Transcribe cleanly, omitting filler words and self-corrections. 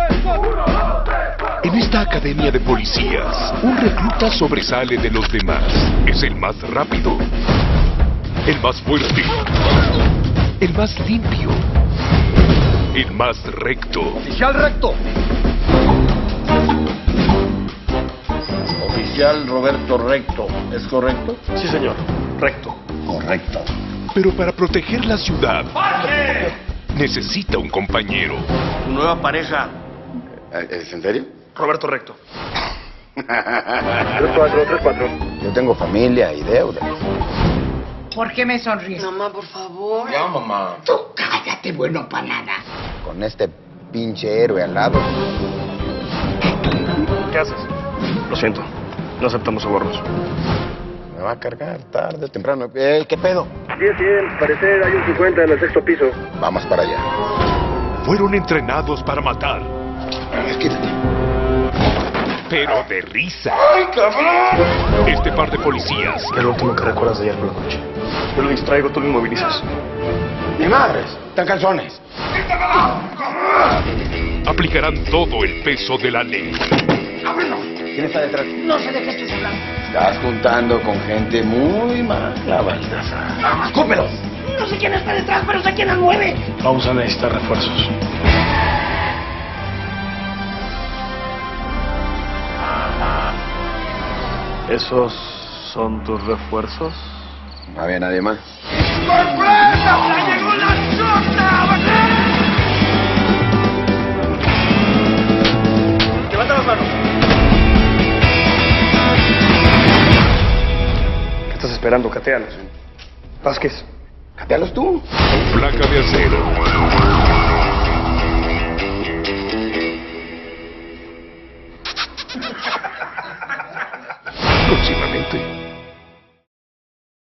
En esta academia de policías, un recluta sobresale de los demás. Es el más rápido, el más fuerte, el más limpio, el más recto. Oficial recto. Oficial Roberto Recto, ¿es correcto? Sí, señor. Recto. Correcto. Pero para proteger la ciudad, necesita un compañero. ¿Tu nueva pareja? ¿Es en serio? Roberto Recto. 3434. Yo tengo familia y deudas. ¿Por qué me sonríes? Mamá, por favor. Ya, mamá. Tú cállate, bueno para nada. Con este pinche héroe al lado. ¿Qué haces? Lo siento. No aceptamos sobornos. Me va a cargar tarde o temprano. ¿Qué pedo? 10-100. Parecer hay un 50 en el sexto piso. Vamos para allá. Fueron entrenados para matar, Quítate. pero de risa. ¡Ay, cabrón! Este par de policías Es lo último que recuerdas de ayer por la noche. Yo lo distraigo, tú lo inmovilizas. ¡Ni madres! ¡Están calzones! aplicarán todo el peso de la ley. ¿Quién está detrás? No sé de qué estás hablando. Estás juntando con gente muy mala, Baltasar. ¡Escúpelo! No sé quién está detrás, pero sé quién las mueve. Vamos a necesitar refuerzos. ¿Esos son tus refuerzos? No había nadie más. ¡Levanta las manos! ¿Qué estás esperando? Catéalos. Vázquez. Catéalos tú. Placa de acero. Próximamente.